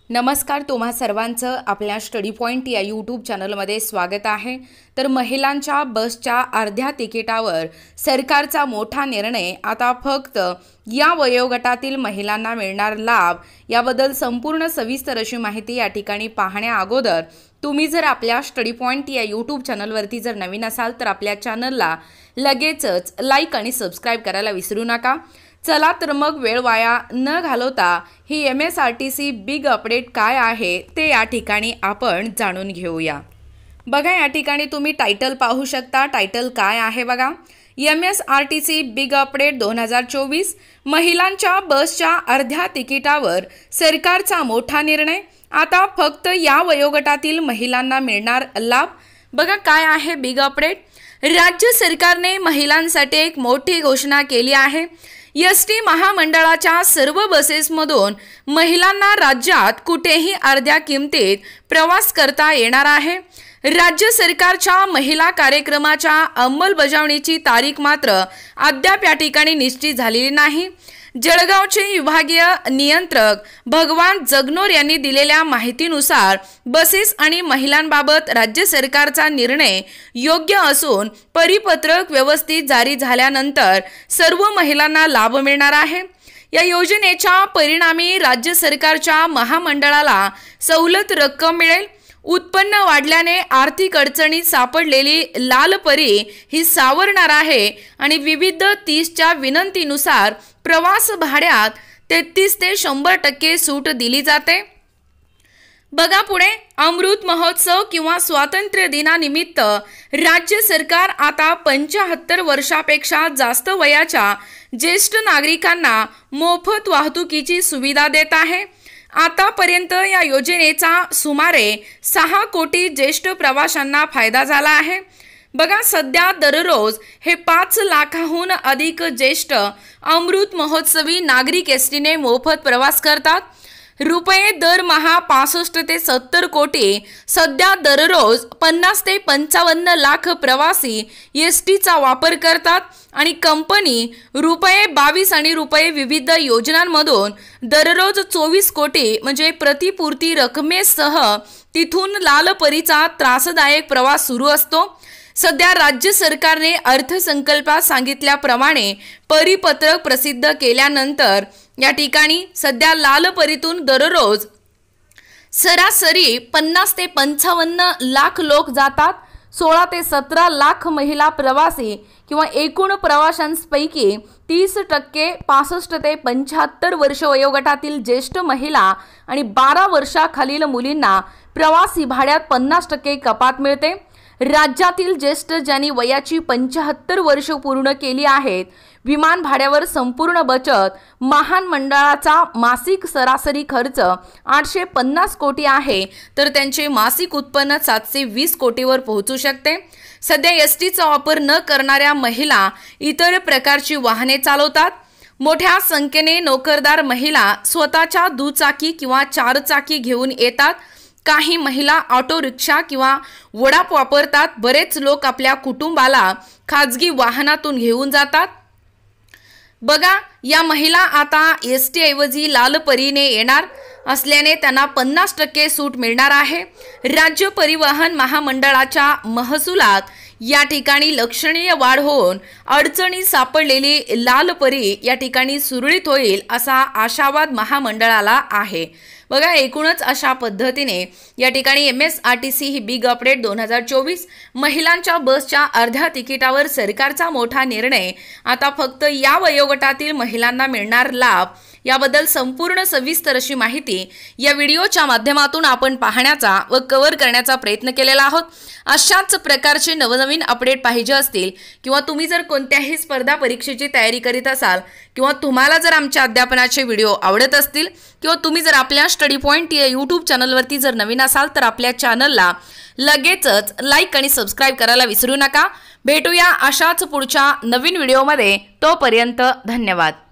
नमस्कार, तुम्हा सर्वांचं आपल्या स्टडी पॉइंट या यूट्यूब चॅनलमध्ये स्वागत आहे। तर महिलांच्या बसच्या अर्ध्या तिकिटावर सरकारचा मोठा निर्णय। आता फक्त या वयोगटातील महिलांना मिळणार लाभ याबद्दल संपूर्ण सविस्तर अशी माहिती या ठिकाणी पाहण्या अगोदर तुम्ही जर आपल्या स्टडी पॉइंट या यूट्यूब चॅनलवरती जर नवीन असाल तर आपल्या चॅनलला लगेचच लाईक आणि सबस्क्राइब करायला विसरू नका। चला तर मग वेळ वाया न घालवता ही MSRTC बिग अपडेट काय आहे ते या ठिकाणी आपण जाणून घेऊया। बघा, या ठिकाणी तुम्ही टायटल पाहू शकता। टायटल काय आहे बघा, MSRTC बिग अपडेट 2024, महिलांच्या बसच्या अर्ध्या तिकिटावर सरकारचा मोठा निर्णय। आता फक्त या वयोगटातील महिलांना मिळणार लाभ। बघा काय आहे बिग अपडेट। राज्य सरकारने महिलांसाठी एक मोठी घोषणा केली आहे। एसटी महामंडळाच्या सर्व बसेसमधून महिलांना राज्यात कुठेही अर्ध्या किमतीत प्रवास करता येणार आहे। राज्य सरकारच्या महिला कार्यक्रमाच्या अंमलबजावणीची तारीख मात्र अद्याप या ठिकाणी निश्चित झालेली नाही। जळगावचे विभागीय नियंत्रक भगवान जगनोर यांनी दिलेल्या माहितीनुसार बसेस आणि महिलांबाबत राज्य सरकारचा निर्णय योग्य असून परिपत्रक व्यवस्थित जारी झाल्यानंतर सर्व महिलांना लाभ मिळणार आहे। या योजनेच्या परिणामी राज्य सरकारच्या महामंडळाला सवलत रक्कम मिळेल। उत्पन्न वाढल्याने आर्थिक अडचणीत सापडलेली लाल परी ही सावरणार आहे आणि विविध 30च्या विनंतीनुसार प्रवास भाड्यात 33 ते 100% सूट दिली जाते। बघा पुढे, अमृत महोत्सव किंवा स्वातंत्र्य दिनानिमित्त राज्य सरकार आता 75 वर्षापेक्षा जास्त वयाच्या ज्येष्ठ नागरिकांना मोफत वाहतुकीची सुविधा देत आहे। आतापर्यंत या योजनेचा सुमारे 6 कोटी ज्येष्ठ प्रवाशांना फायदा झाला आहे। बघा, सध्या दररोज हे 5 लाखाहून अधिक ज्येष्ठ अमृत महोत्सवी नागरिक एसटीने मोफत प्रवास करतात। रुपये दरमहा 65 ते 70 कोटी, सध्या दररोज 50 ते 55 लाख प्रवासी एसटीचा वापर करतात आणि कंपनी रुपये 22 आणि रुपये विविध योजनांमधून दररोज 24 कोटी म्हणजे प्रतिपूर्ती रकमेसह तिथून लालपरीचा त्रासदायक प्रवास सुरू असतो। सध्या राज्य सरकारने अर्थसंकल्पात सांगितल्याप्रमाणे परिपत्रक प्रसिद्ध केल्यानंतर या ठिकाणी सध्या लालपरीतून दररोज सरासरी 50 ते 55 लाख लोक जातात। 16 ते 17 लाख महिला प्रवासी किंवा एकूण प्रवाशांपैकी 30% 65 ते 75 वर्ष वयोगटातील ज्येष्ठ महिला आणि 12 वर्षाखालील मुलींना प्रवासी भाड्यात 50% कपात मिळते। राज्यातील ज्येष्ठ ज्यांनी वयाची 75 वर्ष पूर्ण केली आहेत, विमान भाड्यावर संपूर्ण बचत। महामंडळाचा मासिक सरासरी खर्च 850 कोटी आहे, तर त्यांचे मासिक उत्पन्न 720 कोटीवर पोहोचू शकते। सध्या एसटीचा वापर न करणाऱ्या महिला इतर प्रकारची वाहने चालवतात। मोठ्या संख्येने नोकरदार महिला स्वतःच्या दुचाकी किंवा 4 चाकी घेऊन येतात। काही महिला ऑटो रिक्षा किंवा वडाप वापरतात। बरेच लोक आपल्या कुटुंबाला खाजगी वाहनातून घेऊन जातात। बघा, या महिला आता एसटी ऐवजी लालपरीने येणार असल्याने त्यांना 50% सूट मिळणार आहे। राज्य परिवहन महामंडळाच्या महसुलात या ठिकाणी लक्षणीय वाढ होऊन अडचणीत सापडलेली लालपरी या ठिकाणी सुरळीत होईल असा आशावाद महामंडळाला आहे। बघा, एकूणच अशा पद्धतीने या ठिकाणी MSRTC ही बिग अपडेट 2024, महिलांच्या बसच्या अर्ध्या तिकिटावर सरकारचा मोठा निर्णय। आता फक्त या वयोगटातील महिलांना मिळणार लाभ याबद्दल संपूर्ण सविस्तर अशी माहिती या व्हिडिओच्या माध्यमातून आपण पाहण्याचा व कव्हर करण्याचा प्रयत्न केलेला आहोत। अशाच प्रकारचे नवनवीन अपडेट पाहिजे असतील किंवा तुम्ही जर कोणत्याही स्पर्धा परीक्षेची तयारी करीत असाल किंवा तुम्हाला जर आमच्या अध्यापनाचे व्हिडिओ आवडत असतील किंवा तुम्ही जर आपल्या स्टडी पॉइंट या यूट्यूब चॅनलवरती जर नवीन असाल तर आपल्या चॅनलला लगेचच लाईक आणि सबस्क्राइब करायला विसरू नका। भेटूया अशाच पुढच्या नवीन व्हिडिओमध्ये, तोपर्यंत धन्यवाद।